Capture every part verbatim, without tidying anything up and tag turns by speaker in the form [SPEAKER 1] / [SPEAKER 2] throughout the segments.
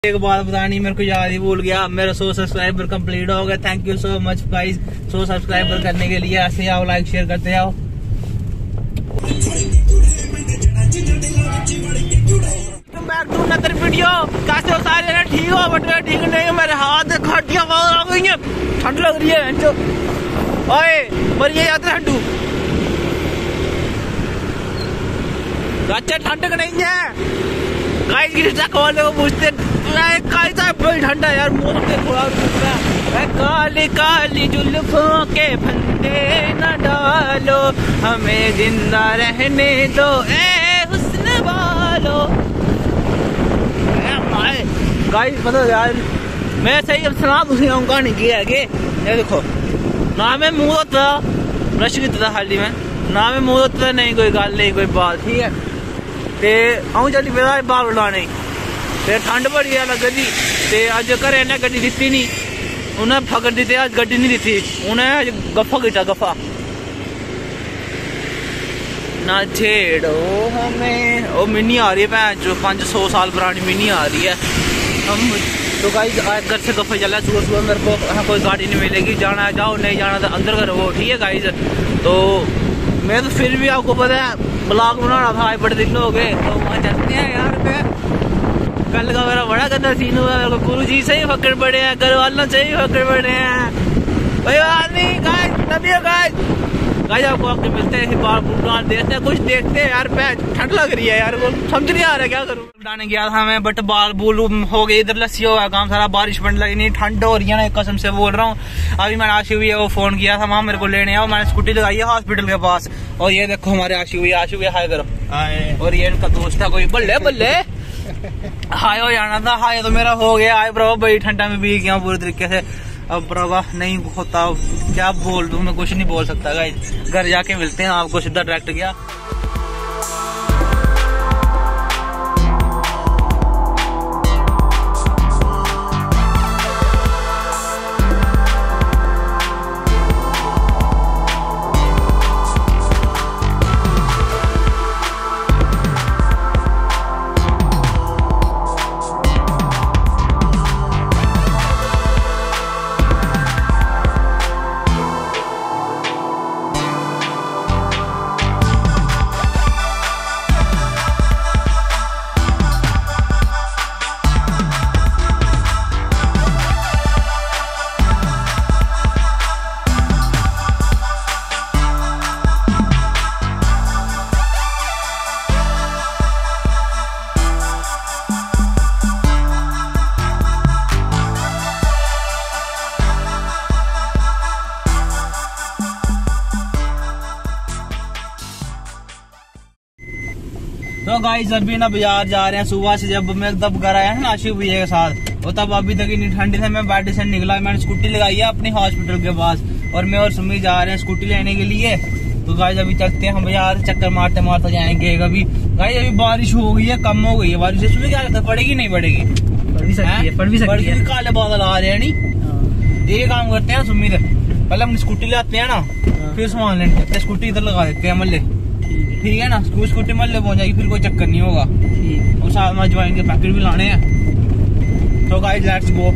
[SPEAKER 1] एक बात बतानी मेरे को याद ही भूल गया, मेरा सौ सब्सक्राइबर कंप्लीट हो गया। Thank you so much guys, सौ सब्सक्राइबर करने के लिए। ऐसे आओ, लाइक शेयर करते आओ। Back to another video. कैसे हो सारे जने? ठीक हो? बट मैं ठीक नहीं हूँ, मेरे हाथ खटिया आ गई है, ठंड लग रही है। जो ओए मरिए जाते ठंडू, अच्छा ठंड नहीं है गाइस। इंस्टा खोलने को पूछते बड़ी ठंडा यार, मुंह से थोड़ा है। काली काली जुल्फों के फंदे न डालो, हमें जिंदा रहने दो ए हुस्न वालो। गाइस मतलब यार मैं सही अब सुना दूसरी कहानी की है कि ये देखो ना मैं मुंह होता ब्रश कीता खाली में, ना मैं मुंह होता नहीं कोई गल नहीं कोई बात, ठीक है। ते अऊं चली पेदा बाल उड़ाने, ते ठंड बड़ी है लग्गी ते अज घरे ने गड्डी दित्ती नहीं, उन्हें फकर दी, अज गड्डी नहीं दित्ती, उन्हें गफ्फा कीता गफ्फा। ना छेड़ो हमें, ओ मिनी आ रही है भैन जो पाँच सौ साल पुरानी मिनी आ रही है। हम तो गाइस घर से गफ्फे चला, सुबह सुबह मेरे को कोई गाड़ी नहीं मिलेगी, जाना है जाओ, नहीं जाना तो अंदर करो, ठीक है गाइस। तो मैं तो फिर भी आपको पता है ब्लॉग बनाना था, बड़े दिन हो गए, तो वहाँ चलते हैं यार। कल का मेरा बड़ा गंदा सीन हुआ, मेरे को गुरु जी से ही फकड़ पड़े हैं, घर वालों से ही फकड़ पड़े हैं। कोई बात नहीं गाइस, तभी गाइस गाइस आपको आपके मिलते हैं, बाल देखते हैं, कुछ देखते हैं यार। ठंड लग रही है यार, वो समझ नहीं आ रहा क्या करूँ। उड़ाने गया था मैं, बट बाल बूल हो गए, इधर लस्सी हो गया काम सारा, बारिश पड़ने लगी, नहीं ठंड हो रही है ना, कसम से बोल रहा हूँ। अभी मैंने आशी हुई है वो फोन किया था, वहाँ मेरे को लेने आओ, मैंने स्कूटी लगाई है हॉस्पिटल के पास। और ये देखो हमारे आशी हुई, आशी हुई हाय करो, और ये इनका दोस्त था कोई, बल्ले बल्ले हाय हो जाना था, हाय तो मेरा हो गया। हाय ब्रो बड़ी ठंडा में भी गया पूरी तरीके से। अब ब्रो नहीं होता क्या बोल दूं, मैं कुछ नहीं बोल सकता गाइस, घर जाके मिलते हैं आपको सीधा डायरेक्ट गया। तो गाइस अभी ना बाजार जा रहे हैं, सुबह से जब मैं तब घर आया ना आशिफ भैया के साथ, और तब अभी तक इतनी ठंडी से मैं बैठ से निकला, मैंने स्कूटी लगाई है अपनी हॉस्पिटल के पास, और मैं और सुमी जा रहे हैं स्कूटी लेने के लिए। तो गाइस अभी चलते हैं हम बाजार, चक्कर मारते मारते जाएंगे। अभी गाइस अभी बारिश हो गई है, कम हो गई है बारिश, इसमें क्या लगता है पड़ेगी नहीं पड़ेगी, पड़ भी सकती है, पड़ भी सकती है, काले बादल आ रहे हैं नहीं। ये काम करते हैं सुमी, पहले हम स्कूटी ले आते हैं ना, फिर सामान लेते, स्कूटी इधर लगा देते हैं मल्ले, ठीक है ना, स्कूटी मल्ले पहुंच जाएगी, फिर कोई चक्कर नहीं होगा। और साथ में अजवाइन के पैकेट भी लाने हैं। तो गाइस लेट्स गो।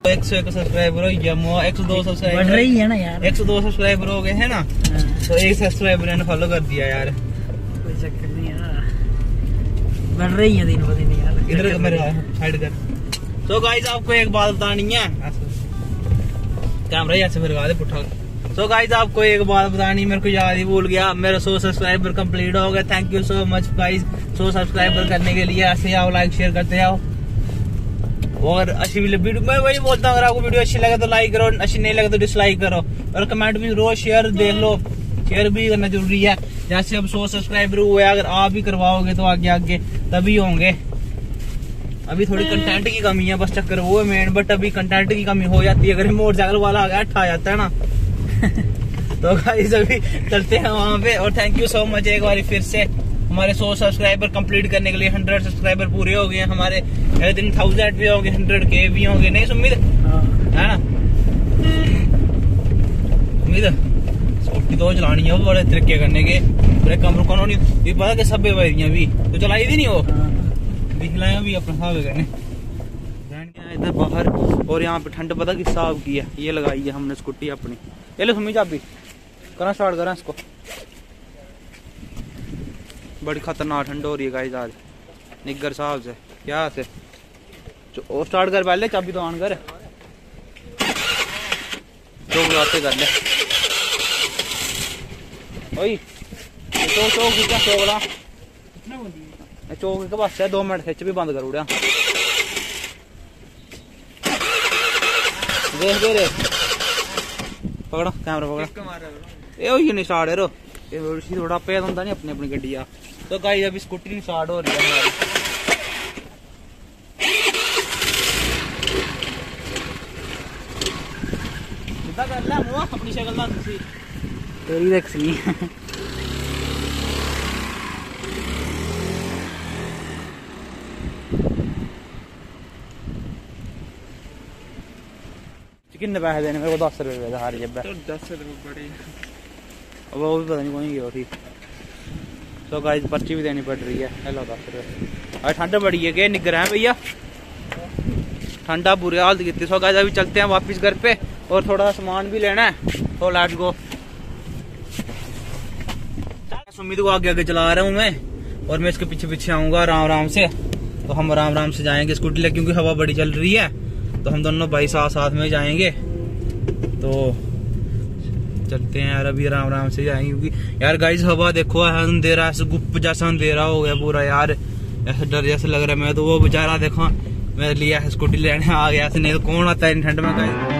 [SPEAKER 1] एक सौ एक सब्सक्राइबर हो गया, एक सौ दो सब्सक्राइबर
[SPEAKER 2] बढ़ रही है ना यार,
[SPEAKER 1] एक सौ दो सब्सक्राइबर हो गए है ना, तो एक सब्सक्राइबर ने फॉलो कर दिया यार।
[SPEAKER 2] कोई चक्कर नहीं यार, बढ़ रही है दिन ब दिन यार।
[SPEAKER 1] इधर मेरे साइड कर। तो गाइस आपको एक बात बतानी है, कैमरा ही ऐसे फिर दे पुट्ठा। तो गाइस आपको एक बात बतानी, मेरे को याद ही भूल गया, मेरा सौ सब्सक्राइबर कंप्लीट हो गया। Thank you so much guys, सौ सब्सक्राइबर करने के लिए ऐसे आओ, लाइक शेयर करते आओ। और अच्छी वीडियो, मैं वही बोलता हूँ, अगर आपको वीडियो अच्छी लगे तो लाइक करो, अच्छी नहीं लगे तो डिसलाइक करो, और कमेंट भी रोज शेयर देख लो, शेयर भी करना जरूरी है। जैसे अब सौ सब्सक्राइबर हुए, अगर आप भी करवाओगे तो आगे आगे तभी होंगे। अभी थोड़ी कंटेंट की कमी है, बस चक्कर वो है मेन, बट अभी कंटेंट की कमी हो जाती है। अगर मोटरसाइकिल वाला आ गया ठा जाता है ना तो गाइस अभी चलते हैं वहाँ पे। और थैंक यू सो मच एक बार फिर से हमारे सौ सब्सक्राइबर कंप्लीट करने के लिए। हंड्रेड सब्सक्राइबर पूरे हो गए हैं हमारे, एक दिन थाउजेंड भी होंगे, हंड्रेड के भी होंगे, नहीं सुमित है ना? उम्मीद स्कूटी तो चलानी है बड़े तरीके करने के, ब्रेक कम रुकाना नहीं, ये पता कि सब बेवारियां भी तो चलाई थी नहीं, वो दिख लाया भी अपना हिसाब करने इधर बाहर। और यहाँ पे ठंड पता किस हिसाब की है, ये लगाई है हमने स्कूटी अपनी। ये लो सुमी चाबी, करा स्टार्ट करा इसको। बड़ी खतरनाक ठंड हो रही है गाइस आज निग्गर साहब से, क्या से और स्टार्ट कर पहले, चाबी तो ऑन कर, दो बुलाते कर ले। ओए चौक चौक क्या चौकला चौक के पास है, दो मिनट खिंच भी बंद कर उड़ा। देख दे रे, पकड़ो कैमरा पकड़ो। ये हुई नहीं स्टार्ट है रो, ये थोड़ा पेद होता नहीं अपनी अपनी गड्डी। तो गाइस अभी स्कूटी नहीं स्टार्ट हो रही है हमारी। कितना कर ले मुआ अपनी शक्ल ना सी
[SPEAKER 2] तेरी देख सी
[SPEAKER 1] कितने पैसे देने मेरे को? दस रुपए सारी जब
[SPEAKER 2] तो दस रुपए बड़े,
[SPEAKER 1] अब वो भी पता नहीं कौन गया ठीक। तो गाइस पर्ची भी देनी पड़ रही है। हेलो दस रुपए, अरे ठंड बड़ी है के निगर है भैया, ठंडा बुरे हाल की। सो गाइस अभी चलते हैं वापस घर पे, और थोड़ा सा सामान भी लेना है, तो लेट्स गो। सुमित को आगे आगे चला रहा हूँ मैं, और मैं इसके पीछे पीछे आऊंगा आराम आराम से। तो हम आराम आराम से जाएंगे स्कूटी ले, क्योंकि हवा बड़ी चल रही है, तो हम दोनों भाई साथ साथ में जाएंगे। तो चलते हैं यार, अभी आराम आराम से जाएंगे, क्योंकि यार गाइस हवा देखो, अंधेरा ऐसे गुप्त जैसा अंधेरा हो गया पूरा यार, ऐसे डर जैसे लग रहा है। मैं तो वो बेचारा देखो मेरे लिए स्कूटी लेने आ गया, ऐसे नहीं तो कौन आता है ठंड में गाइस।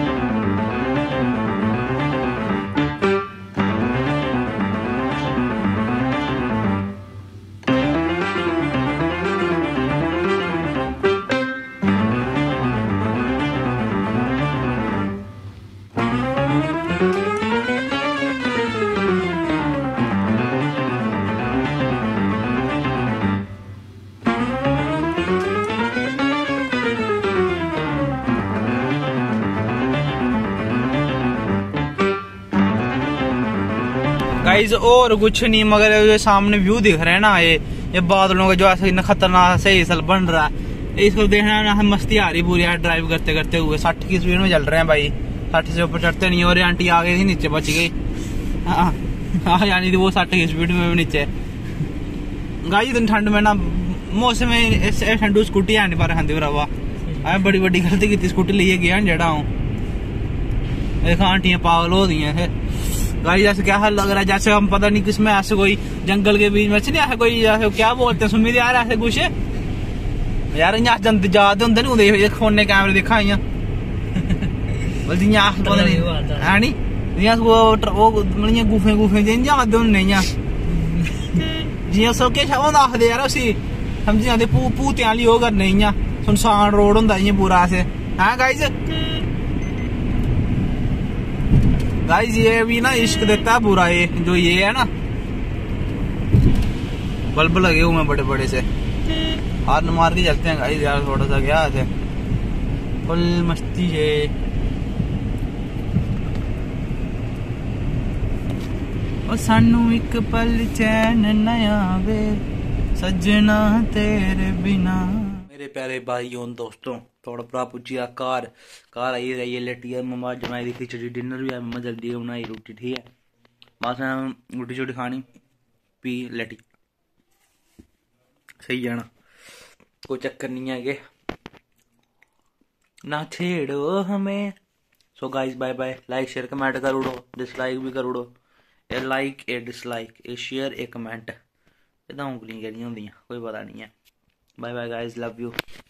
[SPEAKER 1] गाइस और कुछ नहीं, मगर ये सामने व्यू दिख रहा है ना, ये ये बादलों का जो ऐसे खतरनाक सही सल बन रहा है, इसको देखना ना, मस्ती आ रही पूरी यार ड्राइव करते करते हुए। साठ की स्पीड में चल रहे हैं भाई, साठ से ऊपर चढ़ते नहीं। और आंटी आ गई थी नीचे, बच गई। हाँ हाँ यानी थी वो साठ की स्पीड में भी नीचे। गाइस इतनी ठंड में ना मौसम में ठंडू स्कूटी है नहीं पा रहा भरावा, मैं बड़ी बड़ी गलती की स्कूटी लिए गया जेड़ा हूँ। देखा आंटियां पागल हो रही है गाइस, जैसे क्या हाल लग रहा है, जैसे हम पता नहीं किसमें ऐसे कोई जंगल के बीच में नहीं, ऐसे कोई ऐसे क्या बोलते हैं सुमित यार, ऐसे कुछ यार जाते होंगे नहीं फोन कैमरे दिखा पता नहीं है नी गुफे गुफे जाते होंगे जियां सब किश आखदे यार उसी समझी जाते भूतें आह्ली ओह् करने इयां सुनसान रोड होंदा इयां पूरा ऐसे है गाइस। गाइस ये भी ना इश्क देता है पूरा, ये जो ये है ना बल्ब लगे हुए हैं बड़े बड़े से, हाथ मार के चलते हैं गाइस यार, थोड़ा सा क्या है फुल मस्ती है। और सानू एक पल चैन नया वे सजना तेरे बिना। मेरे प्यारे भाइयों दोस्तों, थोड़ा भरा पुज्जी गया घर घर आइयै जाइयै लेटियै मम्मा अज्ज बनाई दी खिचड़ी डिनर बी है मम्मा जल्दी गै बनाई रुट्टी ठीक ऐ बस रुट्टी शुट्टी खानी फ्ही लेटी सेई जाना कोई चक्कर नहीं है कि ना छेड़ो हमें। So guys bye bye like share comment कर उड़ो डिसलाइक भी कर उड़ो ए लाइक ए डिसलाइक ए शेयर ए कमेंट ये तो उंगलियां केह्ड़ियां होंदियां कोई पता नहीं है। Bye bye guys love you.